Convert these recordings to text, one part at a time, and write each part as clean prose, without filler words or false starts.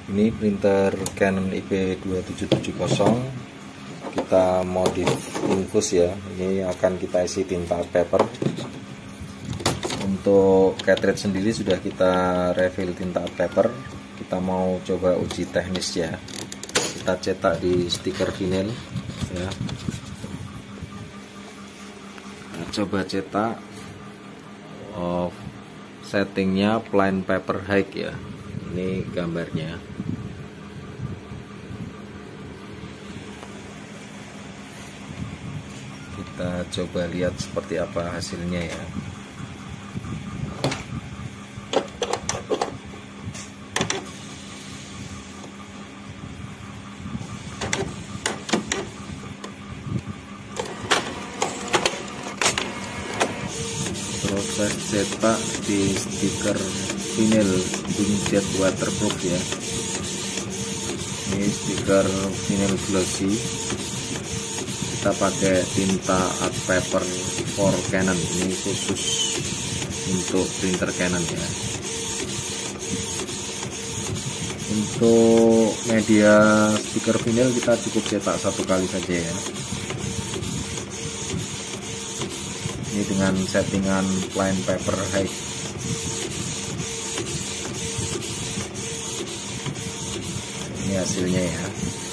Ini printer Canon IP2770, kita modif infus ya. Ini akan kita isi tinta art paper. Untuk cartridge sendiri sudah kita refill tinta art paper. Kita mau coba uji teknis ya. Kita cetak di stiker vinil ya. Kita coba cetak. Settingnya plain paper high ya. Ini gambarnya. Kita coba lihat seperti apa hasilnya ya. Proses cetak di stiker vinil inkjet waterproof ya. Ini stiker vinil glossy, kita pakai tinta art paper for Canon. Ini khusus untuk printer Canon ya. Untuk media stiker vinil kita cukup cetak satu kali saja ya. Ini dengan settingan plain paper high. Ini hasilnya ya.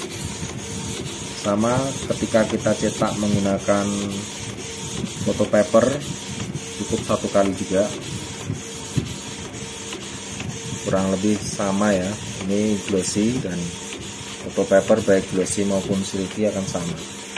Sama ketika kita cetak menggunakan photo paper, cukup satu kali juga. Kurang lebih sama ya. Ini glossy dan photo paper baik glossy maupun silky akan sama.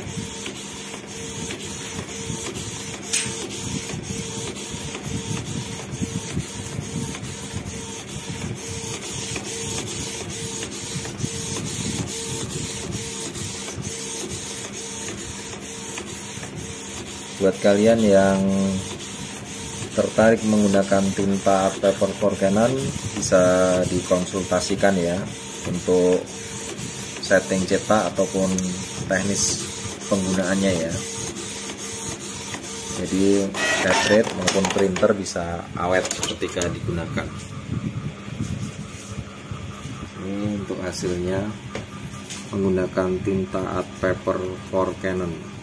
Buat kalian yang tertarik menggunakan tinta art paper for Canon, bisa dikonsultasikan ya untuk setting cetak ataupun teknis penggunaannya ya. Jadi cartridge maupun printer bisa awet ketika digunakan. Ini untuk hasilnya menggunakan tinta art paper for Canon.